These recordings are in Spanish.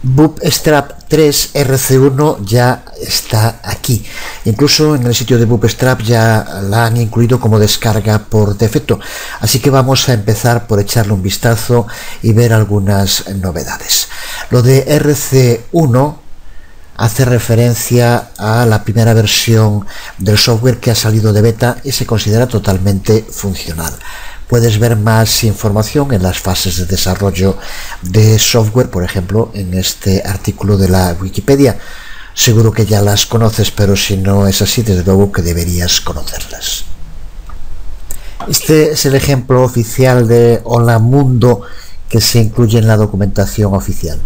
Bootstrap 3 RC1 ya está aquí. Incluso en el sitio de Bootstrap ya la han incluido como descarga por defecto. Así que vamos a empezar por echarle un vistazo y ver algunas novedades. Lo de RC1 hace referencia a la primera versión del software que ha salido de beta y se considera totalmente funcional. Puedes ver más información en las fases de desarrollo de software, por ejemplo, en este artículo de la Wikipedia. Seguro que ya las conoces, pero si no es así, desde luego que deberías conocerlas. Este es el ejemplo oficial de Hola Mundo que se incluye en la documentación oficial.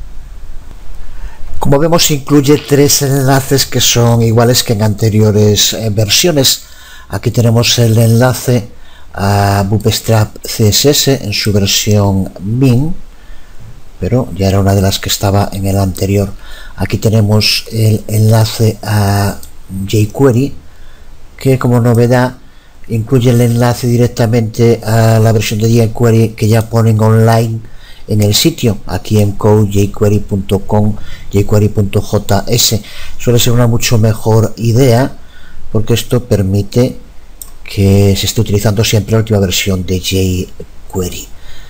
Como vemos, incluye 3 enlaces que son iguales que en anteriores versiones. Aquí tenemos el enlace a Bootstrap CSS en su versión min, pero ya era una de las que estaba en el anterior. Aquí tenemos el enlace a jQuery, que como novedad incluye el enlace directamente a la versión de jQuery que ya ponen online en el sitio, aquí en code.jquery.com, jquery.js. Suele ser una mucho mejor idea porque esto permite que se esté utilizando siempre la última versión de jQuery.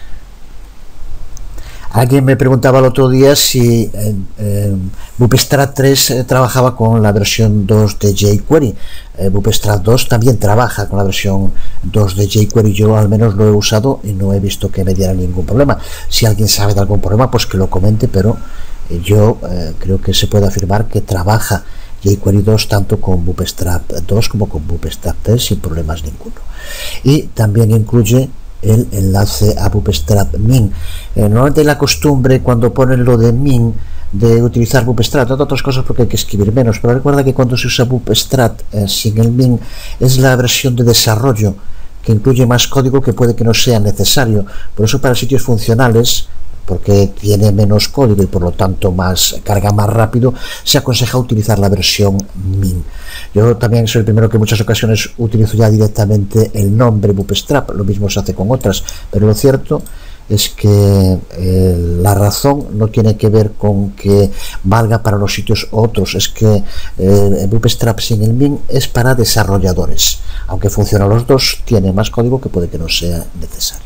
Alguien me preguntaba el otro día si Bootstrap 3 trabajaba con la versión 2 de jQuery. Bootstrap 2 también trabaja con la versión 2 de jQuery. Yo al menos lo he usado y no he visto que me diera ningún problema. Si alguien sabe de algún problema, pues que lo comente, pero yo creo que se puede afirmar que trabaja jQuery 2 tanto con Bootstrap 2 como con Bootstrap 3 sin problemas ninguno. Y también incluye el enlace a Bootstrap min. Normalmente hay la costumbre cuando ponen lo de min de utilizar Bootstrap, entre otras cosas porque hay que escribir menos, pero recuerda que cuando se usa Bootstrap sin el min es la versión de desarrollo que incluye más código que puede que no sea necesario. Por eso para sitios funcionales, porque tiene menos código y por lo tanto carga más rápido, se aconseja utilizar la versión min. Yo también soy el primero que en muchas ocasiones utilizo ya directamente el nombre Bootstrap, lo mismo se hace con otras, pero lo cierto es que la razón no tiene que ver con que valga para los sitios otros, es que Bootstrap sin el min es para desarrolladores, aunque funcionan los dos, tiene más código que puede que no sea necesario.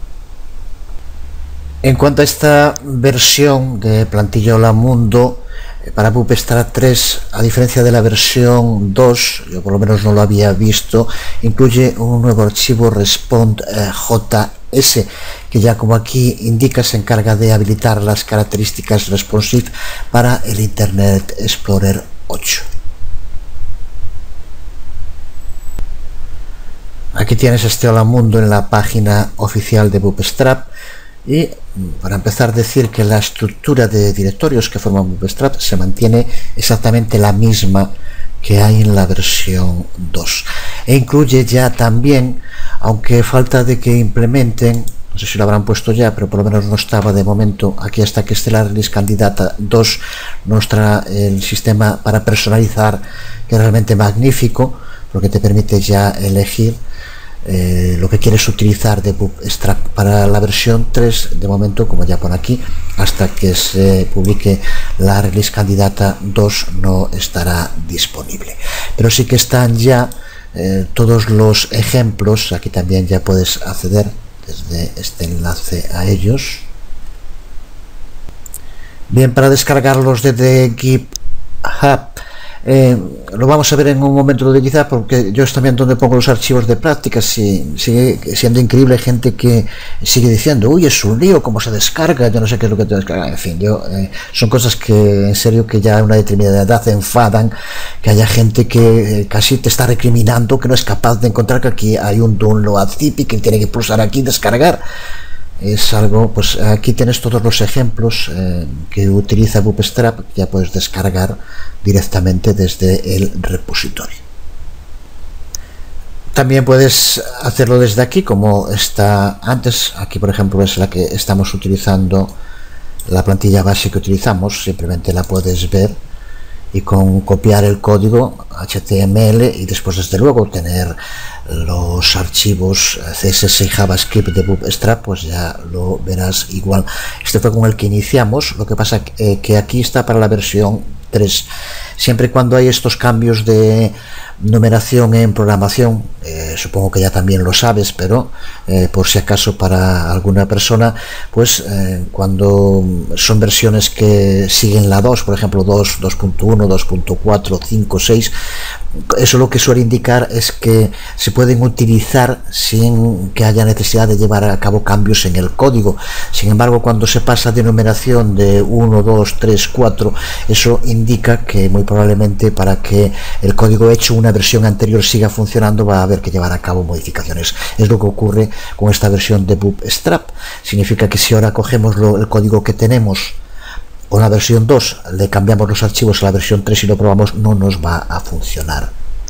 En cuanto a esta versión de plantilla Hola Mundo, para Bootstrap 3, a diferencia de la versión 2, yo por lo menos no lo había visto, incluye un nuevo archivo respond.js, que ya como aquí indica se encarga de habilitar las características responsive para el Internet Explorer 8. Aquí tienes este Hola Mundo en la página oficial de Bootstrap. Y para empezar, decir que la estructura de directorios que forman Bootstrap se mantiene exactamente la misma que hay en la versión 2 e incluye ya también, aunque falta de que implementen, no sé si lo habrán puesto ya, pero por lo menos no estaba de momento aquí hasta que esté la release candidata 2, nos trae el sistema para personalizar, que es realmente magnífico porque te permite ya elegir lo que quieres utilizar de Bootstrap. Para la versión 3 de momento, como ya pone aquí, hasta que se publique la release candidata 2 no estará disponible, pero sí que están ya todos los ejemplos. Aquí también ya puedes acceder desde este enlace a ellos. Bien, para descargarlos desde GitHub, lo vamos a ver en un momento de GitHub, porque yo es también donde pongo los archivos de prácticas y sigue siendo increíble gente que sigue diciendo, uy, es un lío, cómo se descarga, yo no sé qué es lo que te descarga, en fin, son cosas que en serio que ya a una determinada edad enfadan, que haya gente que casi te está recriminando que no es capaz de encontrar que aquí hay un download zip y que tiene que pulsar aquí y descargar. Es algo, pues aquí tienes todos los ejemplos que utiliza Bootstrap, ya puedes descargar directamente desde el repositorio. También puedes hacerlo desde aquí, como está antes. Aquí, por ejemplo, es la que estamos utilizando, la plantilla base que utilizamos, simplemente la puedes ver y con copiar el código HTML y después desde luego tener los archivos CSS y JavaScript de Bootstrap, pues ya lo verás igual. Este fue con el que iniciamos, lo que pasa que aquí está para la versión 3. Siempre y cuando hay estos cambios de numeración en programación, supongo que ya también lo sabes, pero por si acaso para alguna persona, pues cuando son versiones que siguen la 2, por ejemplo 2, 2.1, 2.4, 5, 6, eso lo que suele indicar es que se pueden utilizar sin que haya necesidad de llevar a cabo cambios en el código. Sin embargo, cuando se pasa de numeración de 1, 2, 3, 4, eso indica que muy probablemente para que el código hecho una versión anterior siga funcionando va a haber que llevar a cabo modificaciones. Es lo que ocurre con esta versión de Bootstrap. Significa que si ahora cogemos el código que tenemos con la versión 2, le cambiamos los archivos a la versión 3 y lo probamos, no nos va a funcionar.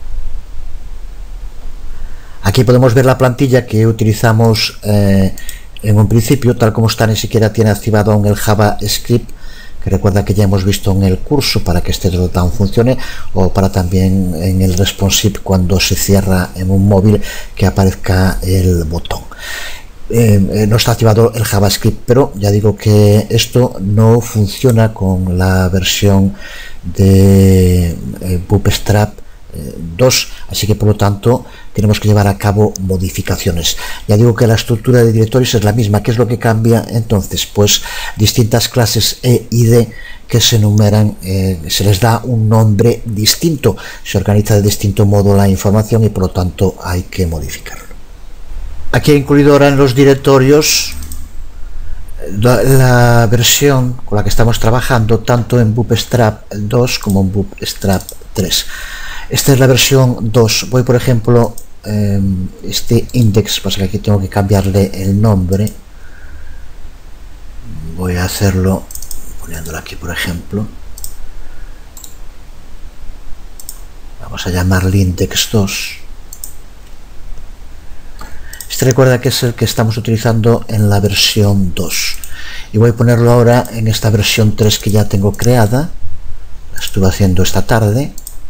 Aquí podemos ver la plantilla que utilizamos en un principio, tal como está, ni siquiera tiene activado aún el JavaScript, que recuerda que ya hemos visto en el curso para que este dropdown funcione, o para también en el responsive cuando se cierra en un móvil que aparezca el botón. No está activado el JavaScript, pero ya digo que esto no funciona con la versión de Bootstrap 2, así que por lo tanto tenemos que llevar a cabo modificaciones. Ya digo que la estructura de directorios es la misma. ¿Qué es lo que cambia entonces? Pues distintas clases E y D que se enumeran, se les da un nombre distinto, se organiza de distinto modo la información y por lo tanto hay que modificarlo. Aquí he incluido ahora en los directorios la versión con la que estamos trabajando tanto en Bootstrap 2 como en Bootstrap 3. Esta es la versión 2. Voy, por ejemplo, este index, pasa que aquí tengo que cambiarle el nombre. Voy a hacerlo poniéndolo aquí, por ejemplo. Vamos a llamarle index 2. Este recuerda que es el que estamos utilizando en la versión 2. Y voy a ponerlo ahora en esta versión 3 que ya tengo creada. La estuve haciendo esta tarde.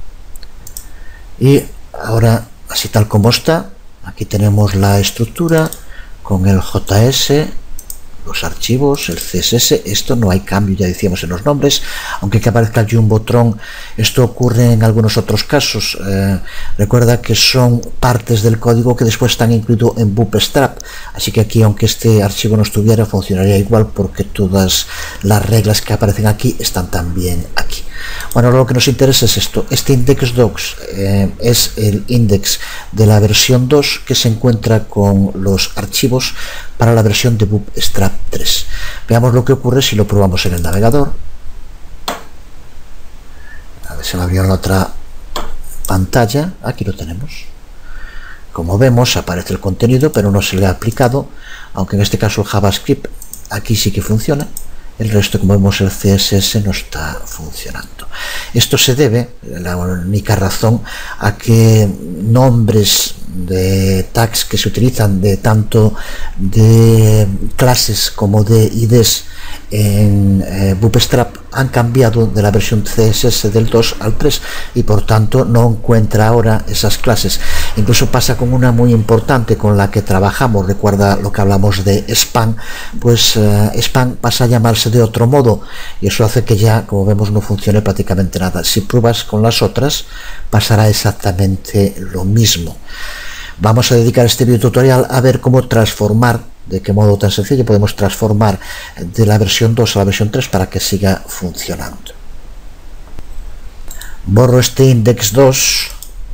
Y ahora, así tal como está, aquí tenemos la estructura con el JS, los archivos, el CSS. Esto no hay cambio, ya decíamos, en los nombres, aunque que aparezca el Jumbotron. Esto ocurre en algunos otros casos. Recuerda que son partes del código que después están incluidos en Bootstrap, así que aquí, aunque este archivo no estuviera, funcionaría igual porque todas las reglas que aparecen aquí están también aquí. Bueno, lo que nos interesa es esto. Este index docs es el index de la versión 2 que se encuentra con los archivos para la versión de Bootstrap 3. Veamos lo que ocurre si lo probamos en el navegador. A ver, se me abrió la otra pantalla. Aquí lo tenemos. Como vemos, aparece el contenido, pero no se le ha aplicado, aunque en este caso el JavaScript aquí sí que funciona. El resto, como vemos, el CSS no está funcionando. Esto se debe, la única razón, a que nombres de tags que se utilizan de tanto de clases como de IDs en Bootstrap han cambiado de la versión CSS del 2 al 3 y por tanto no encuentra ahora esas clases. Incluso pasa con una muy importante con la que trabajamos. Recuerda lo que hablamos de spam, pues spam pasa a llamarse de otro modo y eso hace que ya, como vemos, no funcione prácticamente nada. Si pruebas con las otras pasará exactamente lo mismo. Vamos a dedicar este video tutorial a ver cómo transformar, de qué modo tan sencillo podemos transformar de la versión 2 a la versión 3 para que siga funcionando. Borro este index 2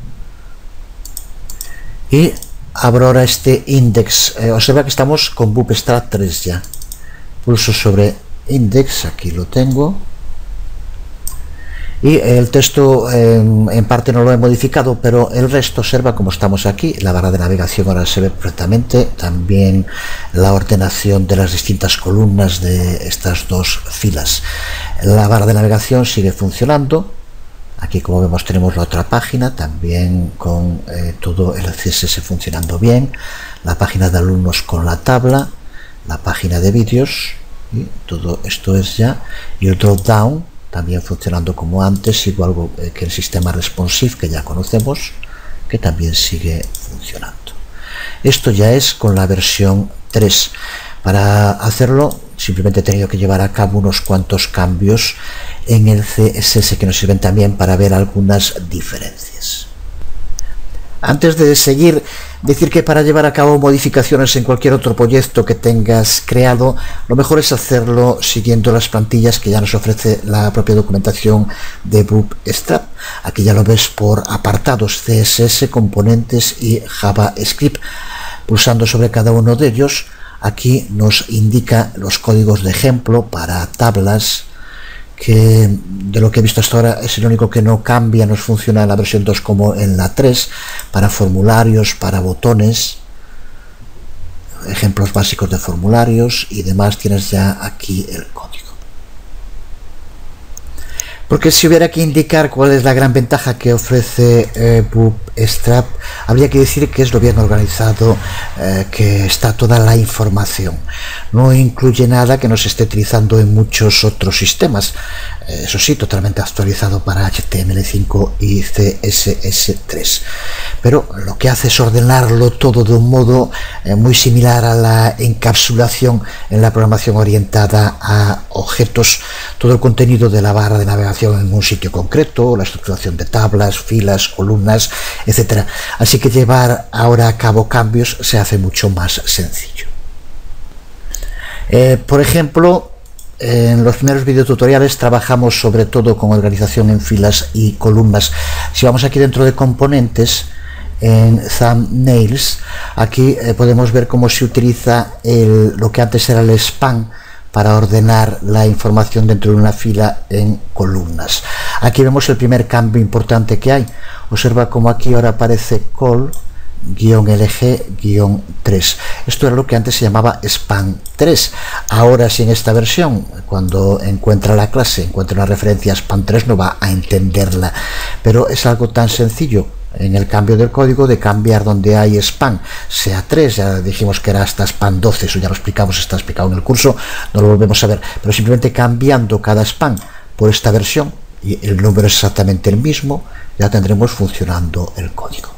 y abro ahora este index. Observa que estamos con Bootstrap 3 ya. Pulso sobre index, aquí lo tengo. Y el texto en parte no lo he modificado, pero el resto, observa como estamos aquí, la barra de navegación ahora se ve perfectamente, también la ordenación de las distintas columnas de estas dos filas. La barra de navegación sigue funcionando. Aquí, como vemos, tenemos la otra página también con todo el CSS funcionando bien, la página de alumnos con la tabla, la página de vídeos, y todo esto es ya, y el drop down también funcionando como antes, igual que el sistema responsive que ya conocemos, que también sigue funcionando. Esto ya es con la versión 3. Para hacerlo simplemente he tenido que llevar a cabo unos cuantos cambios en el CSS que nos sirven también para ver algunas diferencias. Antes de seguir, decir que para llevar a cabo modificaciones en cualquier otro proyecto que tengas creado, lo mejor es hacerlo siguiendo las plantillas que ya nos ofrece la propia documentación de Bootstrap. Aquí ya lo ves por apartados: CSS, componentes y JavaScript. Pulsando sobre cada uno de ellos, aquí nos indica los códigos de ejemplo para tablas, que de lo que he visto hasta ahora es el único que no cambia, nos funciona en la versión 2 como en la 3, para formularios, para botones, ejemplos básicos de formularios y demás. Tienes ya aquí el código. Porque si hubiera que indicar cuál es la gran ventaja que ofrece Bootstrap, habría que decir que es lo bien organizado, que está toda la información. No incluye nada que no se esté utilizando en muchos otros sistemas. Eso sí, totalmente actualizado para HTML5 y CSS3. Pero lo que hace es ordenarlo todo de un modo muy similar a la encapsulación en la programación orientada a objetos. Todo el contenido de la barra de navegación en un sitio concreto, la estructuración de tablas, filas, columnas, etcétera. Así que llevar ahora a cabo cambios se hace mucho más sencillo. Por ejemplo, en los primeros videotutoriales trabajamos sobre todo con organización en filas y columnas. Si vamos aquí dentro de componentes, en thumbnails, aquí podemos ver cómo se utiliza lo que antes era el span para ordenar la información dentro de una fila en columnas. Aquí vemos el primer cambio importante que hay. Observa cómo aquí ahora aparece col-lg-3. Esto era lo que antes se llamaba span 3. Ahora, si en esta versión, cuando encuentra la clase, encuentra una referencia a span 3, no va a entenderla. Pero es algo tan sencillo en el cambio del código de cambiar donde hay span, sea 3, ya dijimos que era hasta span 12, eso ya lo explicamos, está explicado en el curso, no lo volvemos a ver, pero simplemente cambiando cada span por esta versión, y el número es exactamente el mismo, ya tendremos funcionando el código.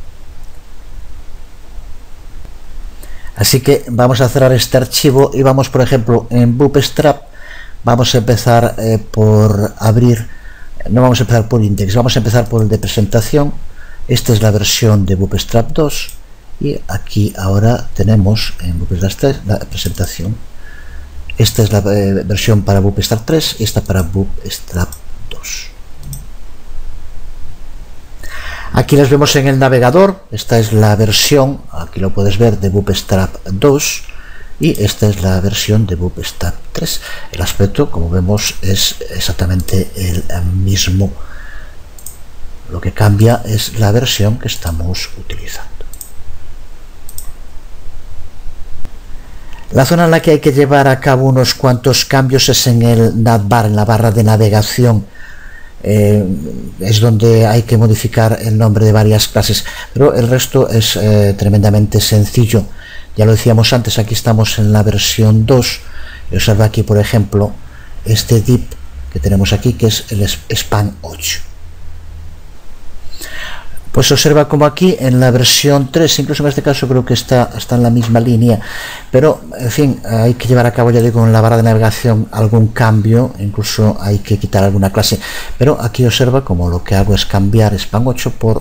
Así que vamos a cerrar este archivo y vamos, por ejemplo, en Bootstrap, vamos a empezar por abrir, no vamos a empezar por index, vamos a empezar por el de presentación. Esta es la versión de Bootstrap 2 y aquí ahora tenemos en Bootstrap 3 la presentación. Esta es la versión para Bootstrap 3 y esta para Bootstrap 2. Aquí las vemos en el navegador. Esta es la versión, aquí lo puedes ver, de Bootstrap 2 y esta es la versión de Bootstrap 3. El aspecto, como vemos, es exactamente el mismo. Lo que cambia es la versión que estamos utilizando. La zona en la que hay que llevar a cabo unos cuantos cambios es en el navbar, en la barra de navegación. Es donde hay que modificar el nombre de varias clases, pero el resto es tremendamente sencillo. Ya lo decíamos antes, aquí estamos en la versión 2 y observa aquí, por ejemplo, este div que tenemos aquí, que es el span 8. Pues observa como aquí en la versión 3, incluso en este caso creo que está en la misma línea, pero en fin, hay que llevar a cabo, ya digo, en la barra de navegación algún cambio, incluso hay que quitar alguna clase, pero aquí observa como lo que hago es cambiar span 8 por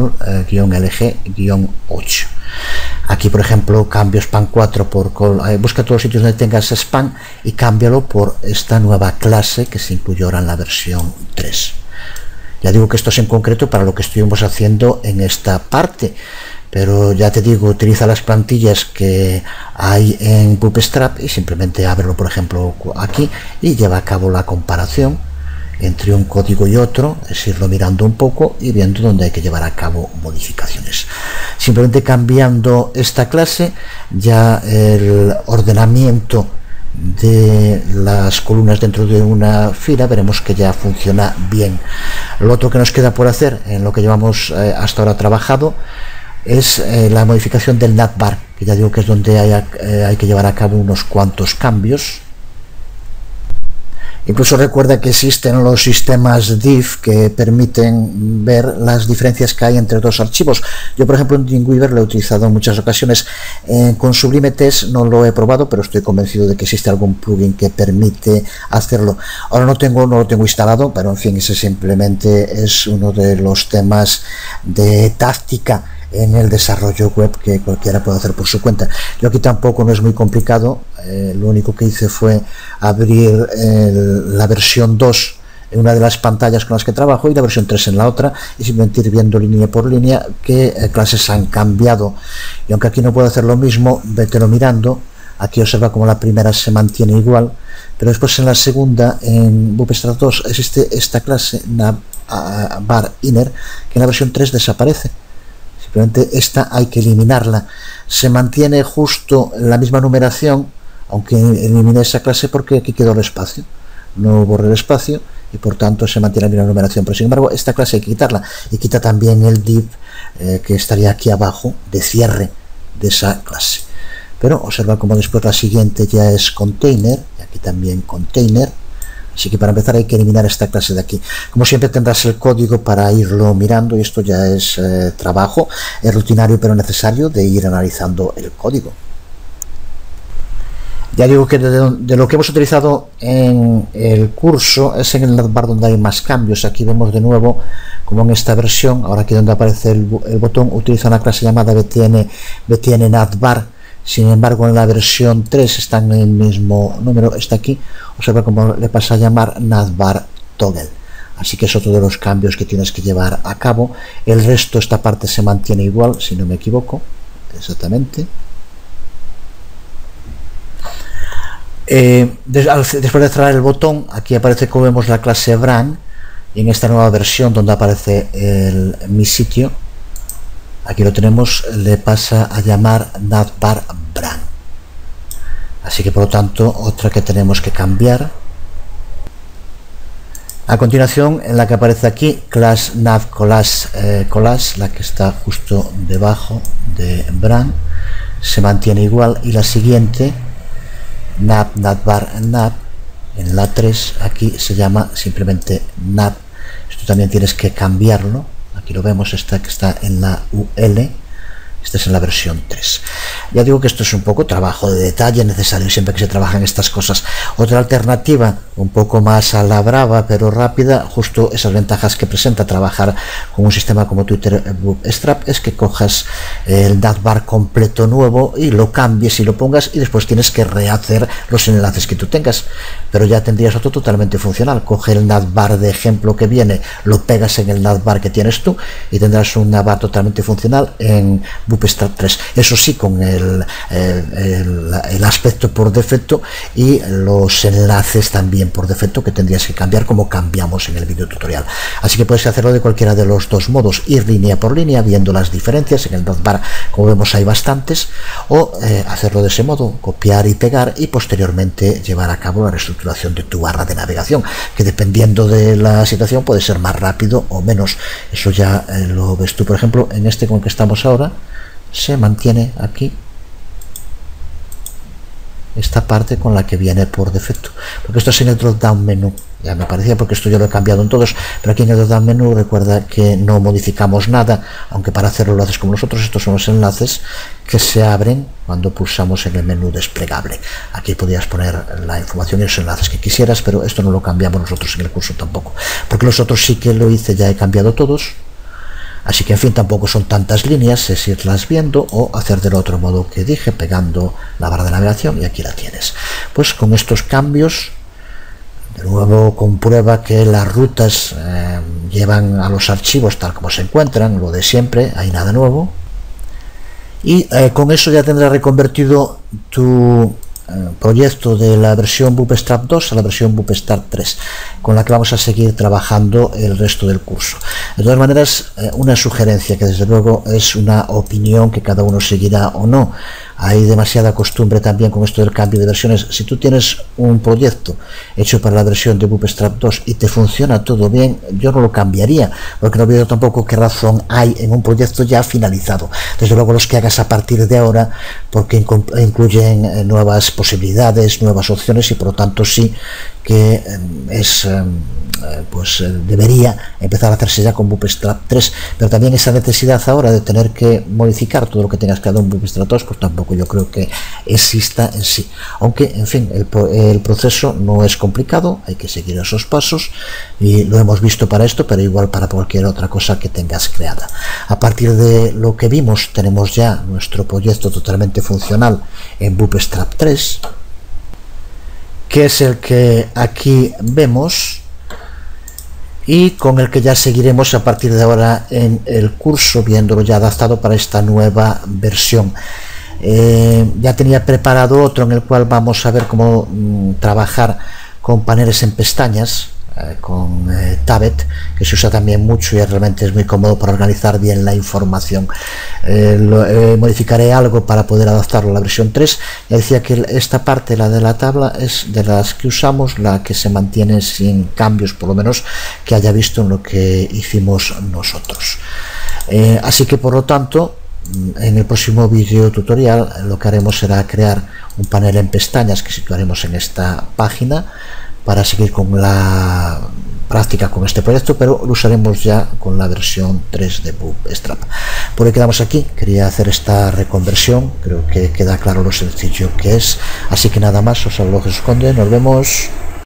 col-lg-8. Aquí, por ejemplo, cambio span 4 por col, busca todos los sitios donde tengas span y cámbialo por esta nueva clase que se incluyó ahora en la versión 3. Ya digo que esto es en concreto para lo que estuvimos haciendo en esta parte, pero ya te digo, utiliza las plantillas que hay en Bootstrap y simplemente ábrelo, por ejemplo, aquí y lleva a cabo la comparación entre un código y otro, es irlo mirando un poco y viendo dónde hay que llevar a cabo modificaciones. Simplemente cambiando esta clase, ya el ordenamiento de las columnas dentro de una fila veremos que ya funciona bien. Lo otro que nos queda por hacer en lo que llevamos hasta ahora trabajado es la modificación del navbar, que ya digo que es donde hay que llevar a cabo unos cuantos cambios. Incluso recuerda que existen los sistemas diff que permiten ver las diferencias que hay entre dos archivos. Yo, por ejemplo, en Dreamweaver lo he utilizado en muchas ocasiones. Con Sublime Text no lo he probado, pero estoy convencido de que existe algún plugin que permite hacerlo. Ahora no lo tengo instalado, pero en fin, ese simplemente es uno de los temas de táctica en el desarrollo web que cualquiera puede hacer por su cuenta. Yo aquí tampoco no es muy complicado, lo único que hice fue abrir la versión 2 en una de las pantallas con las que trabajo y la versión 3 en la otra, y simplemente ir viendo línea por línea qué clases han cambiado. Y aunque aquí no puedo hacer lo mismo, vételo mirando. Aquí observa como la primera se mantiene igual, pero después en la segunda, en Bootstrap 2, existe esta clase navbar inner, que en la versión 3 desaparece. Simplemente esta hay que eliminarla. Se mantiene justo la misma numeración, aunque eliminé esa clase porque aquí quedó el espacio. No borré el espacio y por tanto se mantiene la misma numeración. Pero sin embargo, esta clase hay que quitarla. Y quita también el div que estaría aquí abajo de cierre de esa clase. Pero observa como después la siguiente ya es container, y aquí también container. Así que para empezar hay que eliminar esta clase de aquí. Como siempre tendrás el código para irlo mirando, y esto ya es trabajo, es rutinario pero necesario de ir analizando el código. Ya digo que de lo que hemos utilizado en el curso es en el navbar donde hay más cambios. Aquí vemos de nuevo como en esta versión, ahora aquí donde aparece el botón, utiliza una clase llamada btn navbar. Sin embargo, en la versión 3 está en el mismo número, está aquí. Observa cómo le pasa a llamar navbar toggle. Así que es otro de los cambios que tienes que llevar a cabo. El resto, esta parte se mantiene igual, si no me equivoco. Exactamente. Después de cerrar el botón, aquí aparece como vemos la clase brand. Y en esta nueva versión donde aparece mi sitio, aquí lo tenemos, le pasa a llamar navbar brand. Así que por lo tanto, otra que tenemos que cambiar. A continuación, en la que aparece aquí, class nav collage, la que está justo debajo de brand, se mantiene igual, y la siguiente, navbar nav, en la 3, aquí se llama simplemente nav. Esto también tienes que cambiarlo. Aquí lo vemos, esta que está en la UL, esta es en la versión 3. Ya digo que esto es un poco trabajo de detalle necesario siempre que se trabajan estas cosas. Otra alternativa, un poco más a la brava pero rápida, justo esas ventajas que presenta trabajar con un sistema como Twitter Bootstrap, es que cojas el navbar completo nuevo y lo cambies y lo pongas, y después tienes que rehacer los enlaces que tú tengas, pero ya tendrías otro totalmente funcional. Coge el navbar de ejemplo que viene, lo pegas en el navbar que tienes tú y tendrás un navbar totalmente funcional en Bootstrap 3. Eso sí, con el aspecto por defecto y los enlaces también por defecto, que tendrías que cambiar como cambiamos en el vídeo tutorial. Así que puedes hacerlo de cualquiera de los dos modos, ir línea por línea viendo las diferencias. En el navbar, como vemos, hay bastantes, o hacerlo de ese modo, copiar y pegar, y posteriormente llevar a cabo la reestructuración de tu barra de navegación, que dependiendo de la situación puede ser más rápido o menos. Eso ya lo ves tú. Por ejemplo, en este con el que estamos ahora, se mantiene aquí esta parte con la que viene por defecto, porque esto es en el drop down menú. Ya me parecía, porque esto yo lo he cambiado en todos, pero aquí en el drop down menú recuerda que no modificamos nada, aunque para hacerlo lo haces como nosotros. Estos son los enlaces que se abren cuando pulsamos en el menú desplegable. Aquí podías poner la información y los enlaces que quisieras, pero esto no lo cambiamos nosotros en el curso tampoco, porque los otros sí que lo hice, ya he cambiado todos. Así que en fin, tampoco son tantas líneas, es irlas viendo o hacer del otro modo que dije, pegando la barra de navegación, y aquí la tienes. Pues con estos cambios, de nuevo comprueba que las rutas llevan a los archivos tal como se encuentran, lo de siempre, hay nada nuevo. Y con eso ya tendrás reconvertido tu proyecto de la versión Bootstrap 2 a la versión Bootstrap 3, con la que vamos a seguir trabajando el resto del curso. De todas maneras, una sugerencia, que desde luego es una opinión que cada uno seguirá o no. hay demasiada costumbre también con esto del cambio de versiones. Si tú tienes un proyecto hecho para la versión de Bootstrap 2 y te funciona todo bien, yo no lo cambiaría, porque no veo tampoco qué razón hay en un proyecto ya finalizado. Desde luego los que hagas a partir de ahora, porque incluyen nuevas posibilidades, nuevas opciones, y por lo tanto sí que debería empezar a hacerse ya con Bootstrap 3, pero también esa necesidad ahora de tener que modificar todo lo que tengas creado en Bootstrap 2, pues tampoco yo creo que exista en sí, aunque en fin el proceso no es complicado, hay que seguir esos pasos y lo hemos visto para esto, pero igual para cualquier otra cosa que tengas creada. A partir de lo que vimos, tenemos ya nuestro proyecto totalmente funcional en Bootstrap 3, que es el que aquí vemos y con el que ya seguiremos a partir de ahora en el curso, viéndolo ya adaptado para esta nueva versión. Ya tenía preparado otro en el cual vamos a ver cómo trabajar con paneles en pestañas, con Tabet, que se usa también mucho y realmente es muy cómodo para organizar bien la información. Modificaré algo para poder adaptarlo a la versión 3. Ya decía que esta parte, la de la tabla, es de las que usamos la que se mantiene sin cambios, por lo menos que haya visto en lo que hicimos nosotros. Así que por lo tanto, en el próximo vídeo tutorial lo que haremos será crear un panel en pestañas que situaremos en esta página para seguir con la práctica con este proyecto, pero lo usaremos ya con la versión 3 de Bootstrap. Por hoy quedamos aquí. Quería hacer esta reconversión, creo que queda claro lo sencillo que es, así que nada más, os saludo, Jesús Conde, nos vemos.